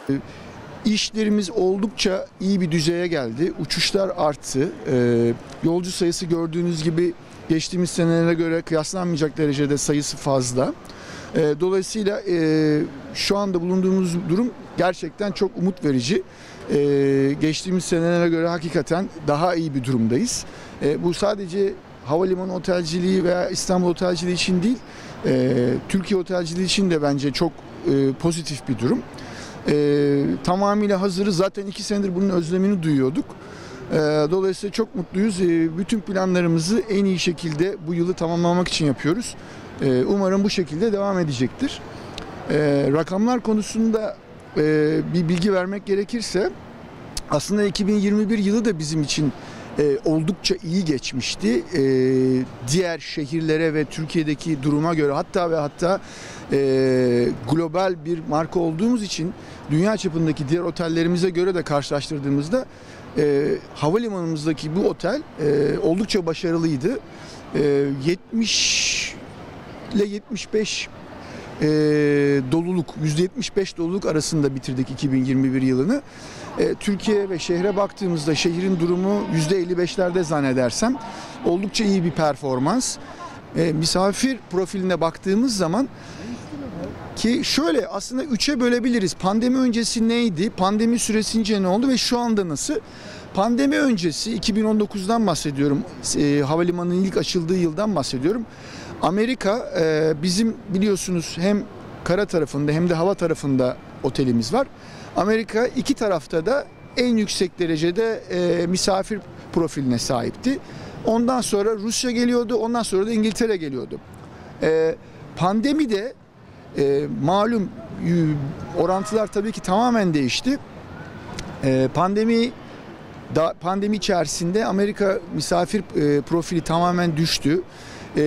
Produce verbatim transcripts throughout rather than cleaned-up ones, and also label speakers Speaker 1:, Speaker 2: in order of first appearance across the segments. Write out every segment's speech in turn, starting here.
Speaker 1: İşlerimiz oldukça iyi bir düzeye geldi. Uçuşlar arttı. Ee, yolcu sayısı gördüğünüz gibi geçtiğimiz senelere göre kıyaslanmayacak derecede sayısı fazla. Ee, dolayısıyla e, şu anda bulunduğumuz durum gerçekten çok umut verici. Ee, geçtiğimiz senelere göre hakikaten daha iyi bir durumdayız. Ee, bu sadece havalimanı otelciliği veya İstanbul otelciliği için değil, e, Türkiye otelciliği için de bence çok e, pozitif bir durum. E, tamamıyla hazırız. Zaten iki senedir bunun özlemini duyuyorduk. E, dolayısıyla çok mutluyuz. E, bütün planlarımızı en iyi şekilde bu yılı tamamlamak için yapıyoruz. E, umarım bu şekilde devam edecektir. E, rakamlar konusunda e, bir bilgi vermek gerekirse, aslında iki bin yirmi bir yılı da bizim için e, oldukça iyi geçmişti. E, diğer şehirlere ve Türkiye'deki duruma göre, hatta ve hatta e, global bir marka olduğumuz için dünya çapındaki diğer otellerimize göre de karşılaştırdığımızda e, havalimanımızdaki bu otel e, oldukça başarılıydı. E, yetmiş ile yetmiş beş e, doluluk, yüzde yetmiş beş doluluk arasında bitirdik iki bin yirmi bir yılını. E, Türkiye ve şehre baktığımızda şehrin durumu yüzde elli beşlerde zannedersem, oldukça iyi bir performans. E, misafir profiline baktığımız zaman ki şöyle aslında üçe bölebiliriz. Pandemi öncesi neydi? Pandemi süresince ne oldu ve şu anda nasıl? Pandemi öncesi iki bin on dokuzdan bahsediyorum. E, havalimanının ilk açıldığı yıldan bahsediyorum. Amerika e, bizim biliyorsunuz hem kara tarafında hem de hava tarafında otelimiz var. Amerika iki tarafta da en yüksek derecede e, misafir profiline sahipti. Ondan sonra Rusya geliyordu, ondan sonra da İngiltere geliyordu. E, pandemide e, malum orantılar tabii ki tamamen değişti. E, pandemi da pandemi içerisinde Amerika misafir e, profili tamamen düştü. E,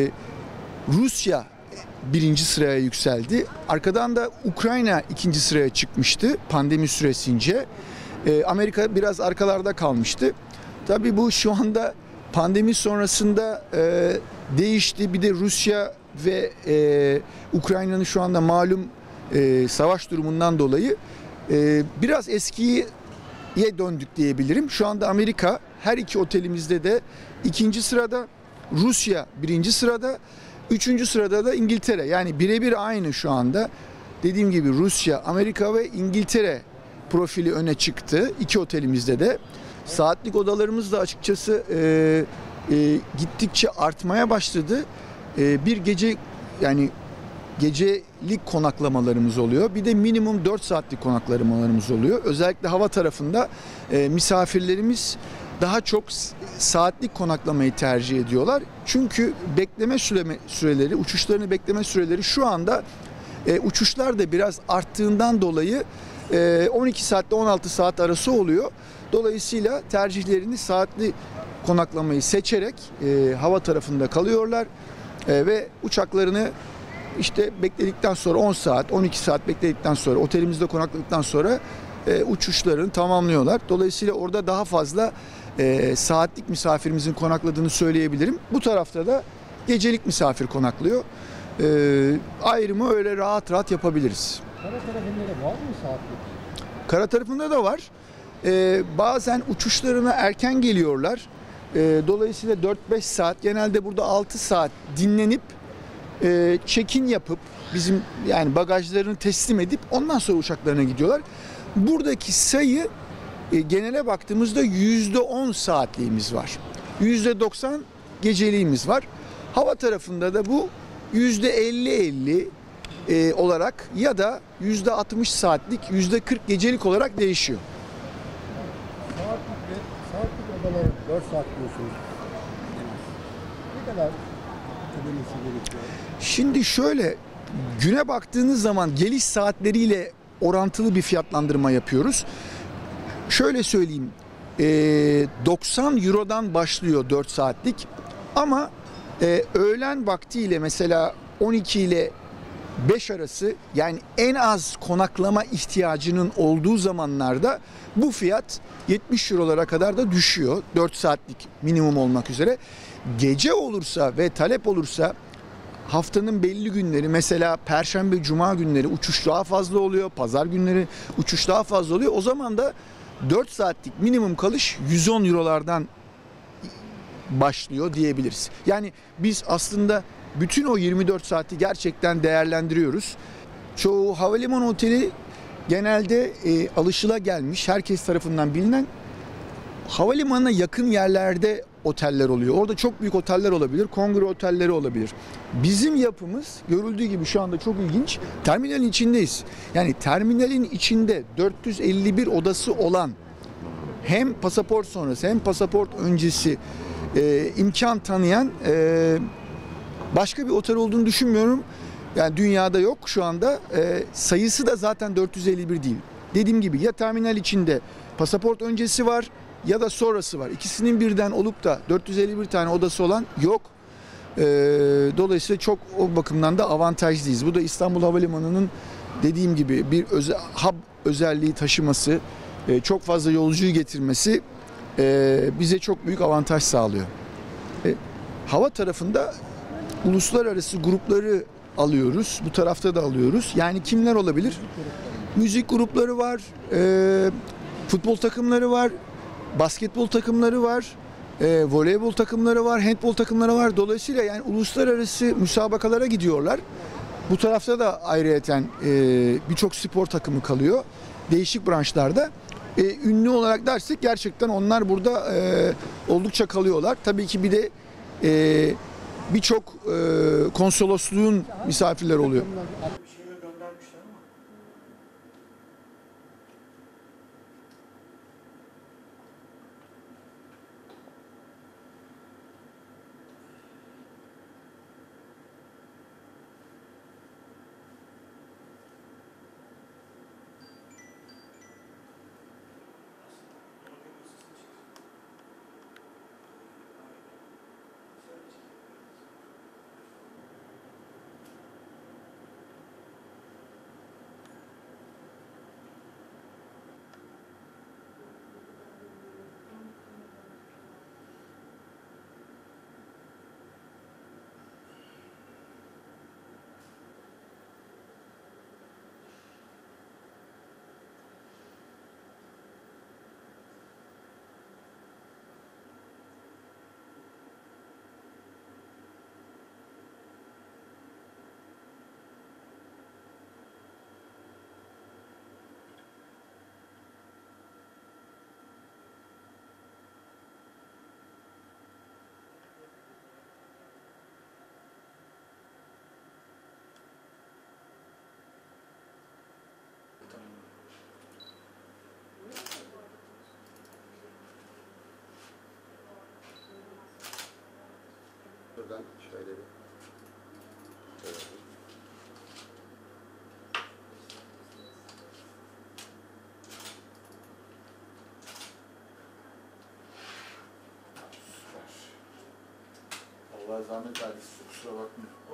Speaker 1: Rusya birinci sıraya yükseldi. Arkadan da Ukrayna ikinci sıraya çıkmıştı pandemi süresince. E, Amerika biraz arkalarda kalmıştı. Tabii bu şu anda pandemi sonrasında e, değişti. Bir de Rusya ve e, Ukrayna'nın şu anda malum e, savaş durumundan dolayı e, biraz eskiye döndük diyebilirim. Şu anda Amerika her iki otelimizde de ikinci sırada, Rusya birinci sırada, üçüncü sırada da İngiltere. Yani birebir aynı şu anda. Dediğim gibi Rusya, Amerika ve İngiltere profili öne çıktı. İki otelimizde de. Saatlik odalarımız da açıkçası e, e, gittikçe artmaya başladı. E, bir gece yani gecelik konaklamalarımız oluyor. Bir de minimum dört saatlik konaklamalarımız oluyor. Özellikle hava tarafında e, misafirlerimiz daha çok saatlik konaklamayı tercih ediyorlar. Çünkü bekleme süreme, süreleri, uçuşlarını bekleme süreleri şu anda e, uçuşlar da biraz arttığından dolayı e, on iki saatle on altı saat arası oluyor. Dolayısıyla tercihlerini saatli konaklamayı seçerek e, hava tarafında kalıyorlar e, ve uçaklarını işte bekledikten sonra on saat, on iki saat bekledikten sonra, otelimizde konakladıktan sonra e, uçuşlarını tamamlıyorlar. Dolayısıyla orada daha fazla e, saatlik misafirimizin konakladığını söyleyebilirim. Bu tarafta da gecelik misafir konaklıyor. E, ayrımı öyle rahat rahat yapabiliriz.
Speaker 2: Kara tarafında da var mı saatlik?
Speaker 1: Kara tarafında da var. E, bazen uçuşlarına erken geliyorlar. E, dolayısıyla dört beş saat, genelde burada altı saat dinlenip e, check-in yapıp bizim yani bagajlarını teslim edip ondan sonra uçaklarına gidiyorlar. Buradaki sayı e, genele baktığımızda yüzde on saatliğimiz var. yüzde doksan geceliğimiz var. Hava tarafında da bu yüzde elli elli e, olarak ya da yüzde altmış saatlik, yüzde kırk gecelik olarak değişiyor.
Speaker 2: Saatlik ve saatlik odaları dört saat diyorsunuz. Ne kadar ödemesi gerekiyor?
Speaker 1: Şimdi şöyle, güne baktığınız zaman geliş saatleriyle orantılı bir fiyatlandırma yapıyoruz. Şöyle söyleyeyim, doksan Euro'dan başlıyor dört saatlik ama öğlen vaktiyle mesela on iki ile beş arası, yani en az konaklama ihtiyacının olduğu zamanlarda bu fiyat yetmiş Euro'lara kadar da düşüyor. dört saatlik minimum olmak üzere. Gece olursa ve talep olursa haftanın belli günleri, mesela Perşembe, Cuma günleri uçuş daha fazla oluyor. Pazar günleri uçuş daha fazla oluyor. O zaman da dört saatlik minimum kalış yüz on eurolardan başlıyor diyebiliriz. Yani biz aslında bütün o yirmi dört saati gerçekten değerlendiriyoruz. Çoğu havalimanı oteli genelde e, alışılagelmiş, herkes tarafından bilinen havalimanına yakın yerlerde oteller oluyor. Orada çok büyük oteller olabilir, kongre otelleri olabilir. Bizim yapımız görüldüğü gibi şu anda çok ilginç. Terminalin içindeyiz. Yani terminalin içinde dört yüz elli bir odası olan, hem pasaport sonrası hem pasaport öncesi e, imkan tanıyan e, başka bir otel olduğunu düşünmüyorum. Yani dünyada yok şu anda. E, sayısı da zaten dört yüz elli bir değil. Dediğim gibi ya terminal içinde pasaport öncesi var ya da sonrası var. İkisinin birden olup da dört yüz elli bir tane odası olan yok. E, dolayısıyla çok o bakımdan da avantajlıyız. Bu da İstanbul Havalimanı'nın dediğim gibi bir özel, hub özelliği taşıması, e, çok fazla yolcuyu getirmesi e, bize çok büyük avantaj sağlıyor. E, hava tarafında uluslararası grupları alıyoruz. Bu tarafta da alıyoruz. Yani kimler olabilir? Müzik grupları var, e, futbol takımları var, basketbol takımları var, e, voleybol takımları var, handbol takımları var. Dolayısıyla yani uluslararası müsabakalara gidiyorlar. Bu tarafta da ayrıyeten e, birçok spor takımı kalıyor. Değişik branşlarda. E, ünlü olarak dersek gerçekten onlar burada e, oldukça kalıyorlar. Tabii ki bir de e, birçok e, konsolosluğun misafirleri oluyor.
Speaker 2: Buradan şöyle bir. Evet.
Speaker 1: Allah zahmet verdi, kusura bakmayın.